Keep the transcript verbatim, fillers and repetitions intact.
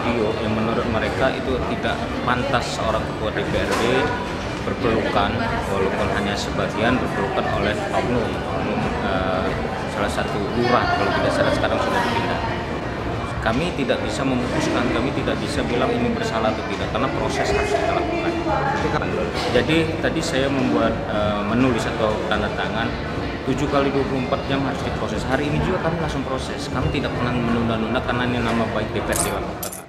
video yang menurut mereka itu tidak pantas seorang ketua D P R D berpelukan, walaupun hanya sebagian berpelukan oleh oknum, oknum uh, salah satu lurah kalau tidak salah sekarang sudah dipindah. Kami tidak bisa memutuskan, kami tidak bisa bilang ini bersalah atau tidak, karena proses harus kita lakukan. Jadi tadi saya membuat uh, menulis atau tanda tangan tujuh kali dua puluh empat jam harus diproses. Hari ini juga kami langsung proses. Kami tidak pernah menunda-nunda karena ini nama baik D P R D.